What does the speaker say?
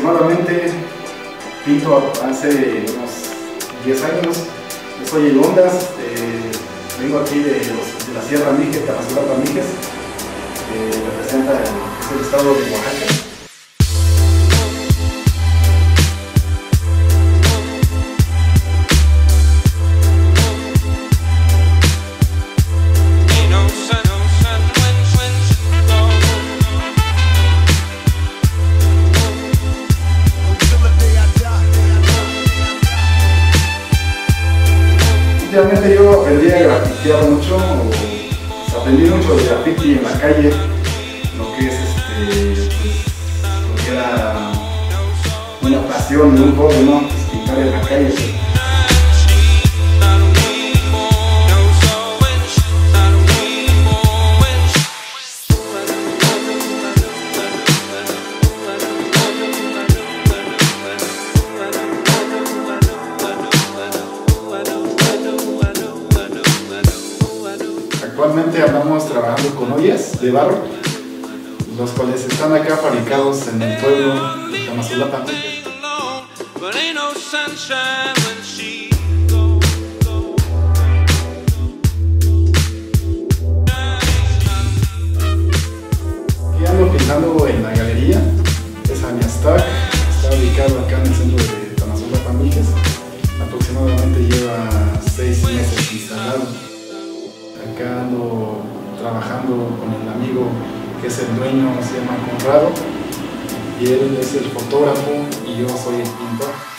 aproximadamente pinto hace unos 10 años. Yo soy el Ondas, vengo aquí de la Sierra Mijes, Tamazulapa Mijes, representa el estado de Oaxaca. Últimamente yo aprendí a grafitear mucho, aprendí mucho de graffiti en la calle, lo que es lo que era una pasión de un joven, ¿no? Pintar en la calle. Actualmente andamos trabajando con ollas de barro, los cuales están acá fabricados en el pueblo de Tamazulapa. Aquí ando pintando en la galería, es Amiastac, está ubicado acá en el centro de Tamazulapa Mijes, aproximadamente lleva 6 meses instalado. Acá ando trabajando con el amigo que es el dueño, se llama Conrado, y él es el fotógrafo y yo soy el pintor.